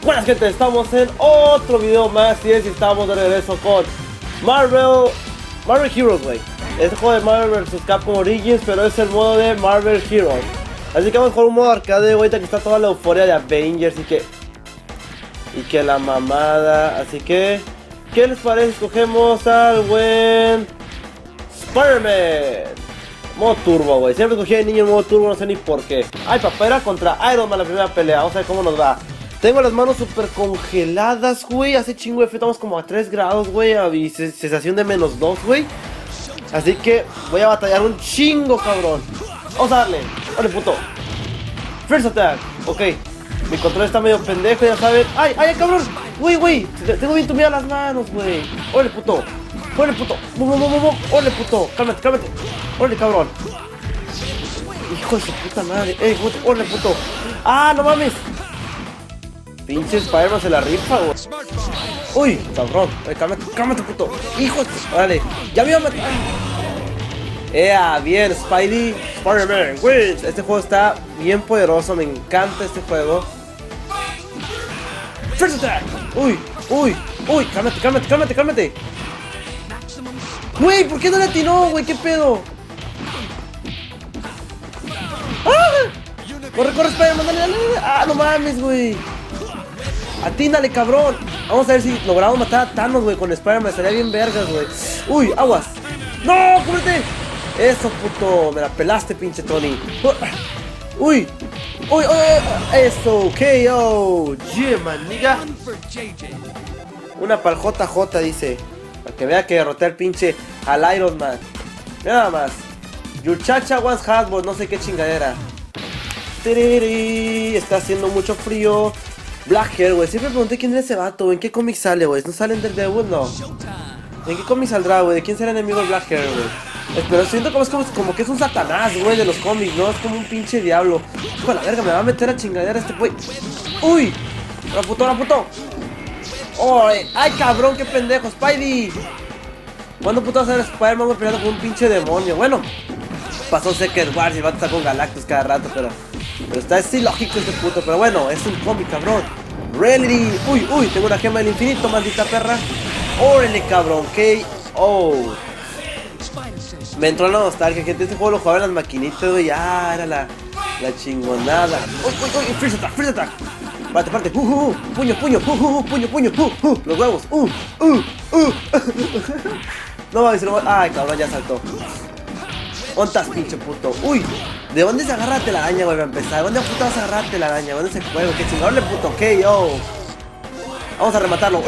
Buenas gente, estamos en otro video más y estamos de regreso con Marvel Heroes, güey. Este juego de Marvel vs Capcom Origins, pero es el modo de Marvel Heroes. Así que vamos a jugar un modo arcade, güey, que está toda la euforia de Avengers y que la mamada. Así que, ¿qué les parece? Escogemos al buen Spider-Man modo turbo, güey. Siempre escogí al niño en modo turbo, no sé ni por qué. Ay, papá, era contra Iron Man la primera pelea. Vamos a ver cómo nos va. Tengo las manos súper congeladas, güey. Hace chingo de frío, estamos como a 3 grados, güey. Y sensación de -2, güey. Así que voy a batallar un chingo, cabrón. Vamos a darle. Vale, puto. First attack. Ok. Mi control está medio pendejo, ya saben. ¡Ay, ay, cabrón! Güey. Tengo bien tumidas las manos, güey. Órale, puto. Órale, puto. Órale, puto. Cálmate. Órale, cabrón. Hijo de su puta madre. Órale, puto. ¡Ah, no mames! Pinche Spider-Man se la rifa, güey. Uy, cabrón. Cálmate, puto. Hijo de... Órale. Ya me iba a matar. Bien, Spider-Man wins. Este juego está bien poderoso. Me encanta este juego. First attack. Uy. Cálmate. Güey, ¿por qué no le atinó, güey? ¿Qué pedo? ¡Ah! Corre, Spider-Man, dale. Ah, no mames, güey. Atínale, cabrón. Vamos a ver si logramos matar a Thanos, güey, con Spider-Man. Estaría bien vergas, güey. Uy, aguas. ¡No! ¡Cúbrete! Eso, puto. Me la pelaste, pinche Tony. Uy. Eso, KO. Yeah, man, nigga. Una pa'l JJ, dice. Para que vea que derroté al pinche al Iron Man. Nada más. Your chacha wants hardball. No sé qué chingadera. Está haciendo mucho frío. Black Hair, güey. Siempre pregunté quién era ese vato, güey. ¿En qué cómic sale, güey? ¿No sale en Daredevil? No. ¿En qué cómic saldrá, güey? ¿De quién será enemigo el Black Hair, güey? Pero siento como que es un satanás, güey, de los cómics, ¿no? Es como un pinche diablo. Hijo de la verga, me va a meter a chingadera este güey. ¡Uy! ¡La puto! ¡Oh! ¡Ay, cabrón! ¡Qué pendejo! ¡Spidey! ¿Cuándo puto vas a ver Spider-Man peleando con un pinche demonio? Bueno, pasó Secret Wars y el vato está con Galactus cada rato, pero está así lógico este puto. Pero bueno, es un cómic, cabrón. Reality. Uy, tengo una gema del infinito, maldita perra. Órale, cabrón. KO. Me entró la nostalgia, gente. Este juego lo jugaba en las maquinitas, güey. Ah, era la chingonada. Uy, first attack. Parte. Puño. Los huevos. No mames, ay, cabrón, ya saltó. ¿Ontas, pinche puto? Uy, ¿de dónde se agarra telaraña, güey? Para empezar, ¿de dónde puto vas a agarrar telaraña? ¿Dónde se juega? ¿Qué chingador le puto? KO. Vamos a rematarlo.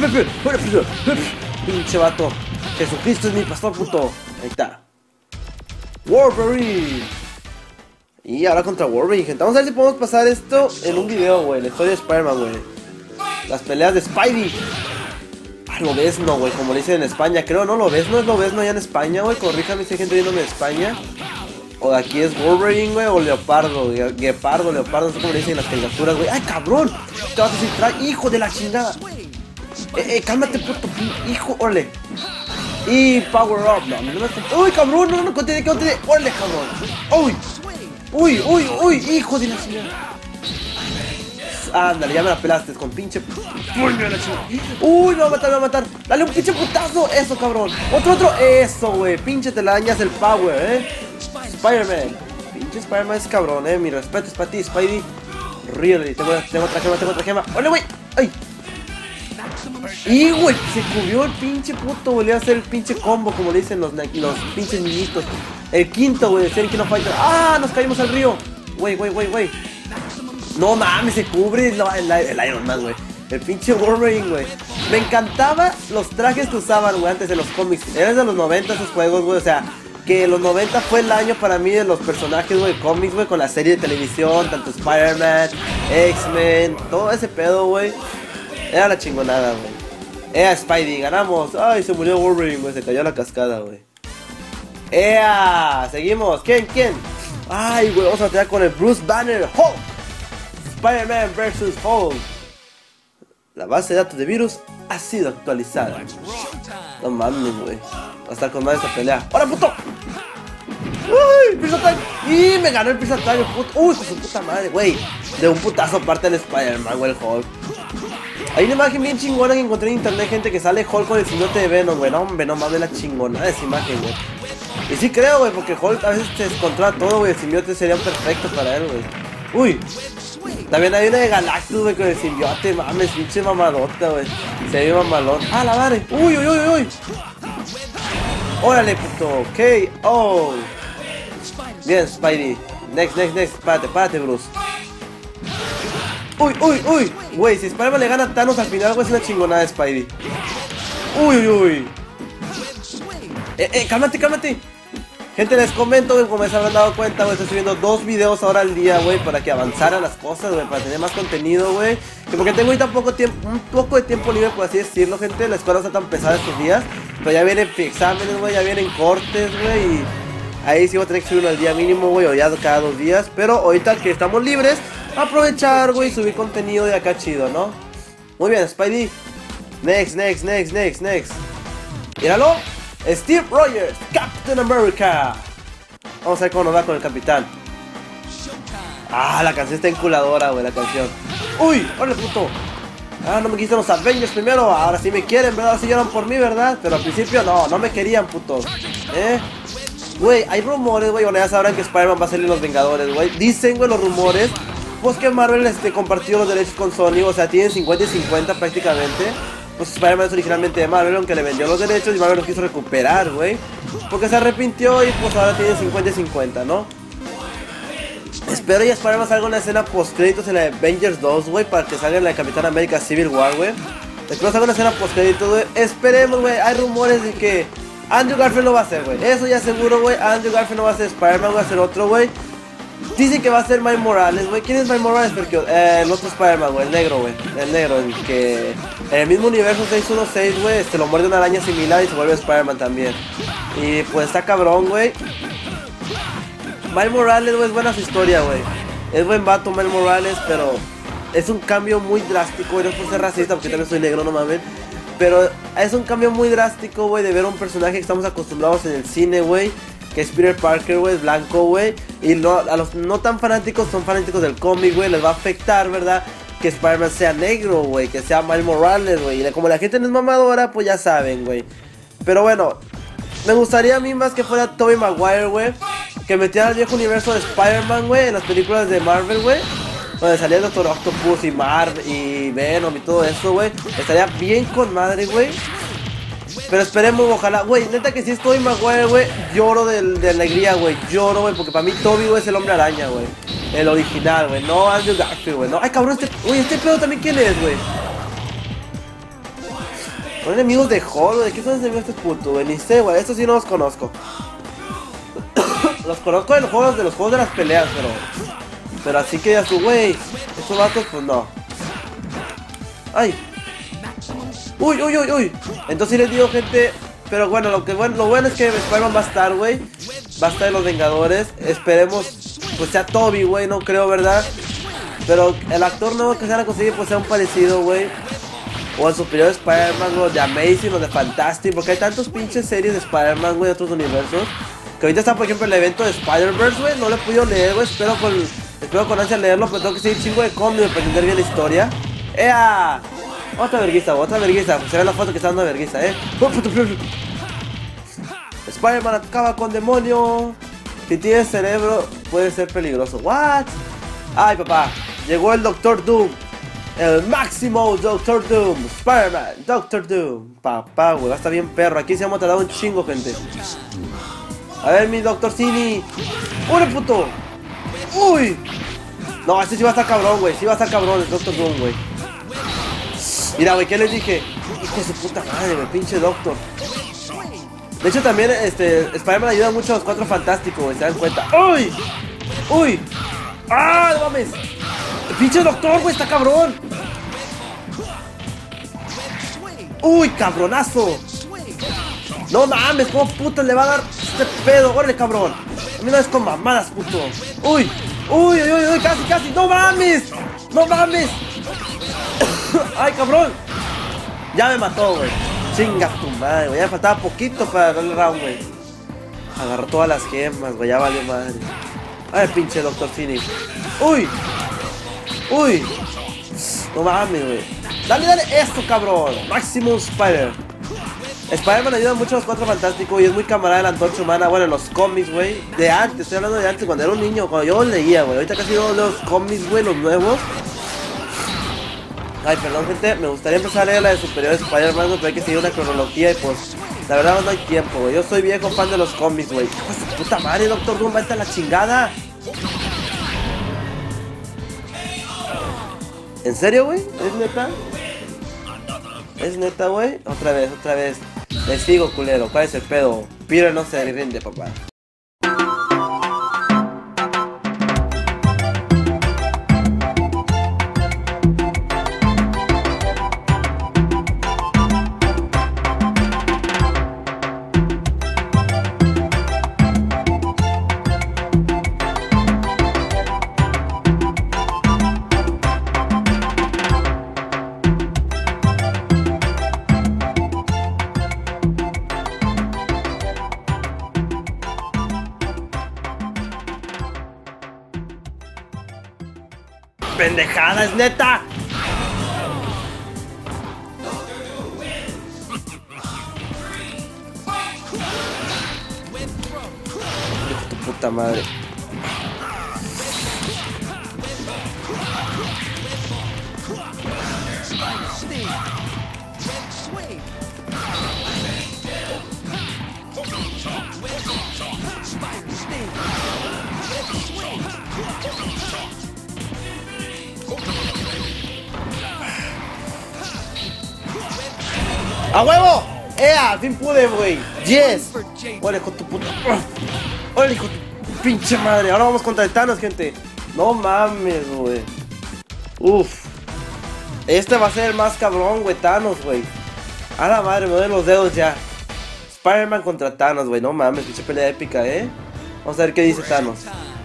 Pinche vato. Jesucristo es mi pastor, puto. Ahí está. Wolverine. Y ahora contra Wolverine, gente. Vamos a ver si podemos pasar esto en un video, güey. La historia de Spider-Man, güey. Las peleas de Spidey. Lobezno, güey, como le dicen en España. Creo, ¿no? Lobezno es Lobezno allá en España, güey. Corríjame si hay gente viéndome en España. O de aquí es Wolverine, güey. O Leopardo. Guepardo, Leopardo. No sé cómo le dicen en las caricaturas, güey. ¡Ay, cabrón! Te vas a decir track. ¡Hijo de la chingada! Cálmate, puto. Hijo, órale. Y power up. No. ¡Uy, cabrón! No, contiene. ¡Órale, cabrón! ¡Uy! ¡Hijo de la chingada! Ándale, ya me la pelaste con pinche puño de la chingada. Uy, me va a matar. Dale un pinche putazo. Eso, cabrón. Otro. Eso, güey. Pinche telarañas el power, Spider-Man. Pinche Spider-Man es cabrón, Mi respeto es para ti, Spidey. Really. Tengo otra gema. ¡Ole, güey! ¡Ay! Y, güey, se cubrió el pinche puto, güey. Le iba a hacer el pinche combo, como le dicen los pinches niñitos. El quinto, güey, de King of Fighters. ¡Ah! Nos caímos al río. Güey. No mames, se cubre el Iron Man, güey. El pinche Wolverine, güey. Me encantaban los trajes que usaban, güey, antes de los cómics. Eran de los 90 esos juegos, güey. O sea, que los 90 fue el año para mí de los personajes, güey, cómics, güey. Con la serie de televisión, tanto Spider-Man, X-Men, todo ese pedo, güey. Era la chingonada, güey. Spidey, ganamos. Ay, se murió Wolverine, güey. Se cayó a la cascada, güey. Seguimos. ¿Quién? Ay, güey, vamos a tirar con el Bruce Banner Hulk. Spider-Man vs. Hulk. La base de datos de virus ha sido actualizada. No mames, güey. Va a estar con más esta pelea. ¡Hola, puto! uy, Pierce Attack. Y me ganó el Pierce Attack, uy, con su puta madre, güey. De un putazo parte el Spider-Man, güey, el Hulk. Hay una imagen bien chingona que encontré en internet, gente, que sale Hulk con el simbionte de Venom, güey. No, hombre, no mames la chingona de esa imagen, güey. Y sí creo, güey, porque Hulk a veces se descontrola todo, güey. El simbionte sería perfecto para él, güey. Uy. También hay una de Galactus, güey, con el simbionte. Mames, pinche mamadota, güey. Se ve mamalón. Ah, la madre. Uy, uy, uy, uy. Órale, puto. Ok. Oh. Bien, Spidey. Next, next, next. Párate, Bruce. Uy, uy, uy. Güey, si Spider-Man le gana a Thanos al final, güey, es una chingonada de Spidey. Uy, uy, uy. Cálmate. Gente, les comento, güey, como se habrán dado cuenta, güey, estoy subiendo 2 videos ahora al día, güey, para que avanzaran las cosas, güey, para tener más contenido, güey. Que porque tengo ahorita un poco de tiempo libre, por así decirlo, gente. La escuela no está tan pesada estos días, pero ya vienen exámenes, güey, ya vienen cortes, güey, y ahí sí voy a tener que subir uno al día mínimo, güey, o ya cada 2 días. Pero ahorita que estamos libres, aprovechar, güey, subir contenido de acá chido, ¿no? Muy bien, Spidey. Next. Míralo. Steve Rogers, Captain America. Vamos a ver cómo nos va con el capitán. Ah, la canción está enculadora, güey, la canción. Uy, órale, puto. Ah, no me quisieron los Avengers primero. Ahora sí me quieren, ¿verdad? Ahora sí lloran por mí, ¿verdad? Pero al principio no me querían, putos. Güey, hay rumores, güey. Bueno, ya sabrán que Spider-Man va a salir en Los Vengadores, güey. Dicen, güey, los rumores, pues que Marvel compartió los derechos con Sony. O sea, tienen 50 y 50 prácticamente. Pues Spider-Man es originalmente de Marvel, aunque le vendió los derechos y Marvel los quiso recuperar, güey. Porque se arrepintió y pues ahora tiene 50 y 50, ¿no? Espero y Spider-Man salga una escena post-créditos en la Avengers 2, güey, para que salga en la Capitán América Civil War, güey. Espero salga una escena post-créditos, güey. Esperemos, güey. Hay rumores de que Andrew Garfield lo va a hacer, güey. Eso ya seguro, güey. Andrew Garfield no va a ser Spider-Man, va a ser otro, güey. Dicen que va a ser Miles Morales, güey. ¿Quién es Miles Morales? Porque el otro Spider-Man, güey. El negro, güey. El negro, el que en el mismo universo 616, güey, lo muerde una araña similar y se vuelve Spider-Man también. Y pues está cabrón, güey. Miles Morales, güey, es buena su historia, güey. Es buen vato Miles Morales, pero es un cambio muy drástico, güey. No es por ser racista, porque también soy negro, no mames. Pero es un cambio muy drástico, güey, de ver a un personaje que estamos acostumbrados en el cine, güey. Que es Peter Parker, güey, es blanco, güey. Y a los no tan fanáticos, son fanáticos del cómic, güey. Les va a afectar, ¿verdad? Que Spider-Man sea negro, güey. Que sea Miles Morales, güey. Y como la gente no es mamadora, pues ya saben, güey. Pero bueno, me gustaría a mí más que fuera Tobey Maguire, güey. Que metiera al viejo universo de Spider-Man, güey, en las películas de Marvel, güey. Donde salía el Doctor Octopus y Venom y todo eso, güey. Estaría bien con madre, güey. Pero esperemos, ojalá, güey, neta que si es Tobey Maguire, güey, lloro de alegría, güey, lloro, güey, porque para mí Tobey, güey, es el Hombre Araña, güey, el original, güey, no Andrew Garfield, güey, no, ay, cabrón, este pedo también, ¿quién es, güey? Son enemigos de Hulk, ¿de qué son enemigos de este puto, güey? Ni sé, güey, estos sí no los conozco. Los conozco de los juegos de las peleas, pero así que ya su, güey, estos vatos, pues no. Ay. Uy. Entonces sí les digo, gente. Pero bueno, lo bueno es que Spider-Man va a estar, güey. Va a estar en Los Vengadores. Esperemos, pues sea Tobey, güey. No creo, ¿verdad? Pero el actor nuevo que se van a conseguir, pues sea un parecido, güey. O el superior de Spider-Man, o de Amazing, o de Fantastic. Porque hay tantos pinches series de Spider-Man, güey, de otros universos. Que ahorita está, por ejemplo, el evento de Spider-Verse, güey. No lo he podido leer, güey. Espero con ansia leerlo. Pero tengo que seguir chingo de cómics para entender bien la historia. ¡Ea! Otra verguiza. Se ve la foto que está dando de verguiza, Spider-Man acaba con demonio. Si tienes cerebro, puede ser peligroso. ¿What? Ay, papá. Llegó el Doctor Doom. El máximo Doctor Doom. Spider-Man, Doctor Doom. Papá, güey, va a estar bien perro. Aquí se hemos tardado un chingo, gente. A ver, mi Doctor Cini. ¡Ure, puto! ¡Uy! No, este sí va a estar cabrón, güey. Sí va a estar cabrón el Doctor Doom, güey. Mira, güey, ¿qué les dije? Hijo de su puta madre, güey, pinche Doctor. De hecho, también, Spider-Man ayuda mucho a los Cuatro Fantásticos, güey, se dan cuenta. ¡Uy! ¡Ah, no mames! El pinche Doctor, güey, está cabrón. ¡Uy, cabronazo! No mames, ¿cómo puta le va a dar este pedo? ¡Órale, cabrón! A mí no es con mamadas, puto. ¡Uy! ¡Casi! ¡No mames! ¡Ay, cabrón! Ya me mató, güey. Chinga tu madre, güey. Ya me faltaba poquito para darle round, güey. Agarró todas las gemas, güey, ya valió madre. Ay, pinche Dr. Phoenix. ¡Uy! ¡Uy! No mames, güey. Dale, dale, esto, cabrón. Maximum Spider. Spider-Man ayuda mucho a los Cuatro Fantásticos y es muy camarada de la Antorcha Humana. Bueno, en los cómics, güey. De antes, estoy hablando de antes, cuando era un niño, cuando yo leía, güey. Ahorita casi no leo los cómics, güey, los nuevos. Ay, perdón, gente. Me gustaría empezar a leer la de Superior Spider-Man, pero hay que seguir una cronología y pues, la verdad no hay tiempo, güey. Yo soy viejo fan de los cómics, güey. Puta madre, Doctor Doom, vete a la chingada. ¿En serio, güey? ¿Es neta? ¿Es neta, güey? Otra vez, otra vez. Les sigo, culero. ¿Cuál es el pedo? Peter no se rinde, papá. ¡Pendejada, es neta! Hijo de tu puta madre. ¡A huevo! ¡Ea! Al fin pude, güey. ¡Yes! ¡Órale, con tu puta! ¡Órale, con tu pinche madre! Ahora vamos contra el Thanos, gente. No mames, güey. Uf. Este va a ser el más cabrón, güey. Thanos, güey. A la madre, me doy los dedos ya. Spider-Man contra Thanos, güey. No mames, pinche pelea épica, Vamos a ver qué dice Thanos.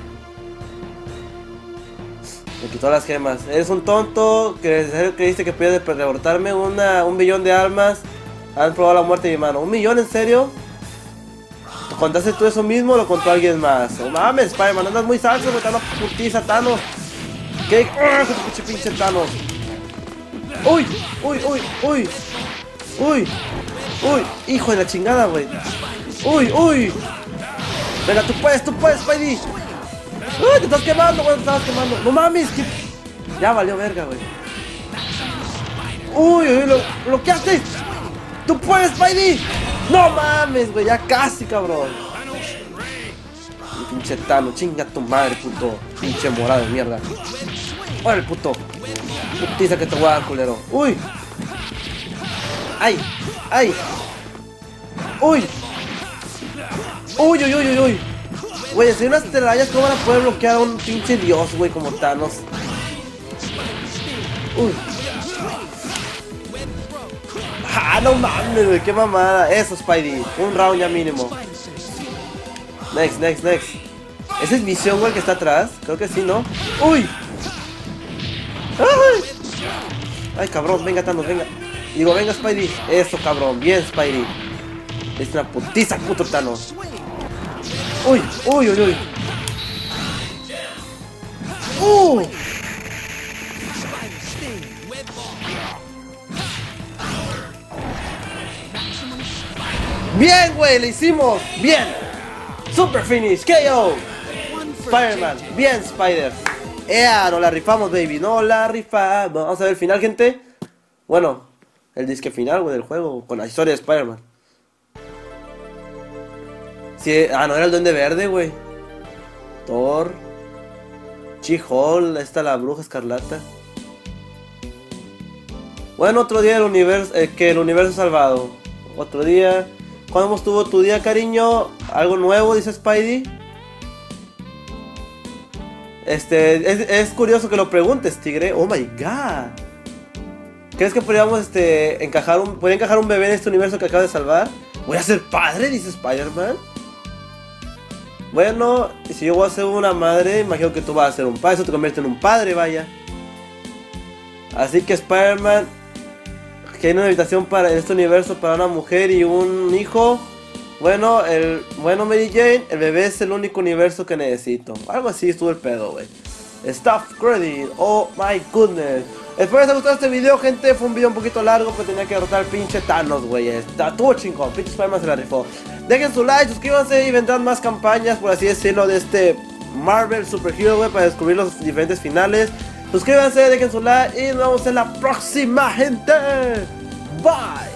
Me quitó las gemas. Eres un tonto. Creíste que podías derrotarme un billón de almas. Han probado la muerte de mi mano. ¿1 millón, en serio? ¿Contaste tú eso mismo o lo contó alguien más? No mames, Spider-Man, andas muy salso, me está una putiza, Thanos. ¿Qué? Pinche Thanos. Uy, uy, uy, uy. Uy, uy, hijo de la chingada, güey. Uy, uy. Venga, tú puedes, Spidey. Uy, te estás quemando, güey, te estás quemando. No mames, que... Ya valió verga, güey. Uy, uy, lo que haces. ¡Tú puedes, Spidey! ¡No mames, güey! Ya casi, cabrón. Pinche Thanos, chinga tu madre, puto. Pinche morado de mierda. ¡Órale, puto! Putiza que te voy a dar, culero. ¡Uy! ¡Ay! ¡Ay! ¡Uy! ¡Uy, uy, uy, uy, uy! Güey, si hay unas telarañas, ¿cómo van a poder bloquear a un pinche dios, güey, como Thanos? ¡Uy! ¡Ah, no mames, güey! ¡Qué mamada! Eso, Spidey. Un round ya mínimo. Next, next, next. ¿Ese es Visión, güey, que está atrás? Creo que sí, ¿no? ¡Uy! ¡Ay! ¡Ay, cabrón! Venga, Thanos, venga. Digo, venga, Spidey. Eso, cabrón. Bien, Spidey. Es una putiza, puto Thanos. ¡Uy! ¡Uy, uy, uy! ¡Uh! ¡Bien, güey! ¡Le hicimos! ¡Bien! ¡Super finish! ¡KO! Spider-Man. ¡Bien, Spider! ¡Ea! ¡No la rifamos, baby! ¡No la rifamos! Vamos a ver el final, gente. Bueno, el disque final, güey, del juego. Con la historia de Spider-Man. Sí, no era el Duende Verde, güey. Thor. She-Hulk. Esta la Bruja Escarlata. Bueno, otro día del universo, que el universo salvado. Otro día. ¿Cuándo estuvo tu día, cariño? ¿Algo nuevo? Dice Spidey. Es curioso que lo preguntes, tigre. Oh my god. ¿Crees que podríamos podría encajar un bebé en este universo que acaba de salvar? ¿Voy a ser padre? Dice Spider-Man. Bueno, si yo voy a ser una madre, imagino que tú vas a ser un padre. Eso te convierte en un padre, vaya. Así que Spider-Man, que hay una habitación en este universo para una mujer y un hijo. Bueno, Mary Jane, el bebé es el único universo que necesito. Algo así estuvo el pedo, güey. Staff credit, oh my goodness. Espero que les haya gustado este video, gente. Fue un video un poquito largo, pero tenía que derrotar al pinche Thanos, güey. Estuvo chingón, pinche Spider-Man se la rifó. Dejen su like, suscríbanse y vendrán más campañas, por así decirlo, de este Marvel Super Hero, güey, para descubrir los diferentes finales. Suscríbanse, dejen su like y nos vemos en la próxima, gente. Bye.